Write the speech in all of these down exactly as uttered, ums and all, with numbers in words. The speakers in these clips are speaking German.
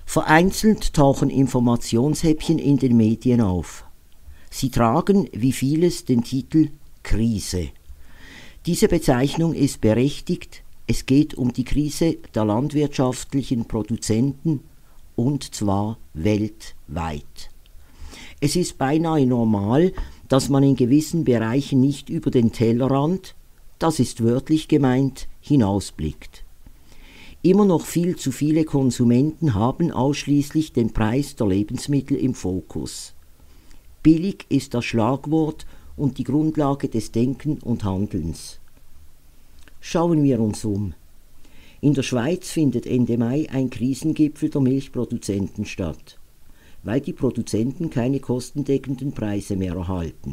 Vereinzelt tauchen Informationshäppchen in den Medien auf. Sie tragen, wie vieles, den Titel Krise. Diese Bezeichnung ist berechtigt, es geht um die Krise der landwirtschaftlichen Produzenten, und zwar weltweit. Es ist beinahe normal, dass man in gewissen Bereichen nicht über den Tellerrand, das ist wörtlich gemeint, hinausblickt. Immer noch viel zu viele Konsumenten haben ausschließlich den Preis der Lebensmittel im Fokus. Billig ist das Schlagwort und die Grundlage des Denken und Handelns. Schauen wir uns um. In der Schweiz findet Ende Mai ein Krisengipfel der Milchproduzenten statt, weil die Produzenten keine kostendeckenden Preise mehr erhalten.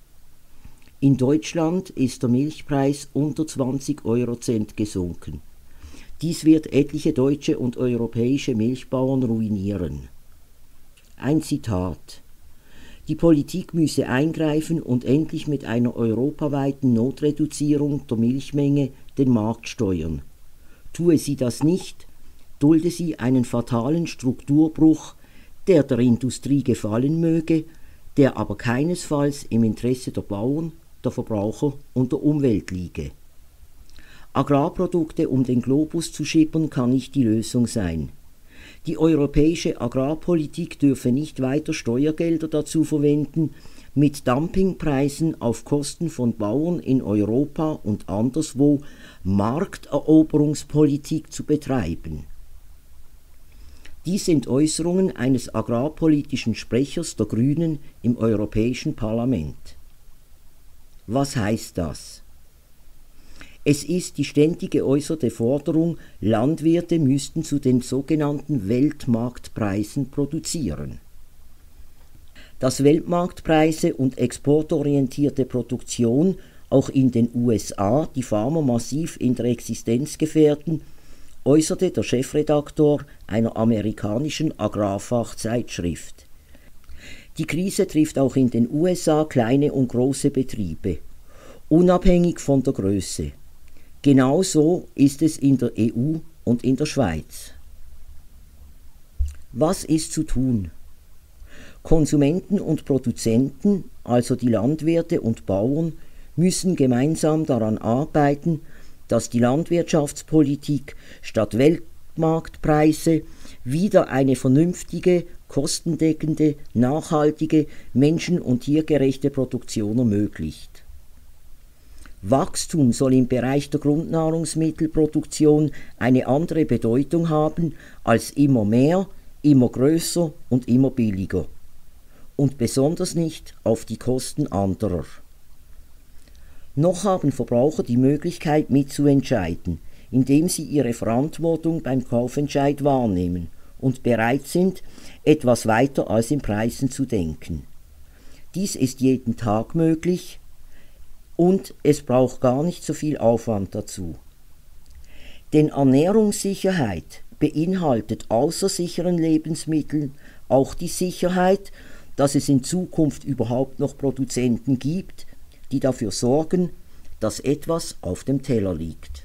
In Deutschland ist der Milchpreis unter zwanzig Eurocent gesunken. Dies wird etliche deutsche und europäische Milchbauern ruinieren. Ein Zitat: Die Politik müsse eingreifen und endlich mit einer europaweiten Notreduzierung der Milchmenge den Markt steuern. Tue sie das nicht, dulde sie einen fatalen Strukturbruch, der der Industrie gefallen möge, der aber keinesfalls im Interesse der Bauern, der Verbraucher und der Umwelt liege. Agrarprodukte um den Globus zu schippern kann nicht die Lösung sein. Die europäische Agrarpolitik dürfe nicht weiter Steuergelder dazu verwenden, mit Dumpingpreisen auf Kosten von Bauern in Europa und anderswo Markteroberungspolitik zu betreiben. Dies sind Äußerungen eines agrarpolitischen Sprechers der Grünen im Europäischen Parlament. Was heißt das? Es ist die ständig geäußerte Forderung, Landwirte müssten zu den sogenannten Weltmarktpreisen produzieren. Dass Weltmarktpreise und exportorientierte Produktion auch in den U S A die Farmer massiv in der Existenz gefährden, äußerte der Chefredaktor einer amerikanischen Agrarfachzeitschrift. Die Krise trifft auch in den U S A kleine und große Betriebe, unabhängig von der Größe. Genauso ist es in der E U und in der Schweiz. Was ist zu tun? Konsumenten und Produzenten, also die Landwirte und Bauern, müssen gemeinsam daran arbeiten, dass die Landwirtschaftspolitik statt Weltmarktpreise wieder eine vernünftige, kostendeckende, nachhaltige, menschen- und tiergerechte Produktion ermöglicht. Wachstum soll im Bereich der Grundnahrungsmittelproduktion eine andere Bedeutung haben als immer mehr, immer größer und immer billiger. Und besonders nicht auf die Kosten anderer. Noch haben Verbraucher die Möglichkeit mitzuentscheiden, indem sie ihre Verantwortung beim Kaufentscheid wahrnehmen und bereit sind, etwas weiter als in Preisen zu denken. Dies ist jeden Tag möglich, und es braucht gar nicht so viel Aufwand dazu. Denn Ernährungssicherheit beinhaltet außer sicheren Lebensmitteln auch die Sicherheit, dass es in Zukunft überhaupt noch Produzenten gibt, die dafür sorgen, dass etwas auf dem Teller liegt.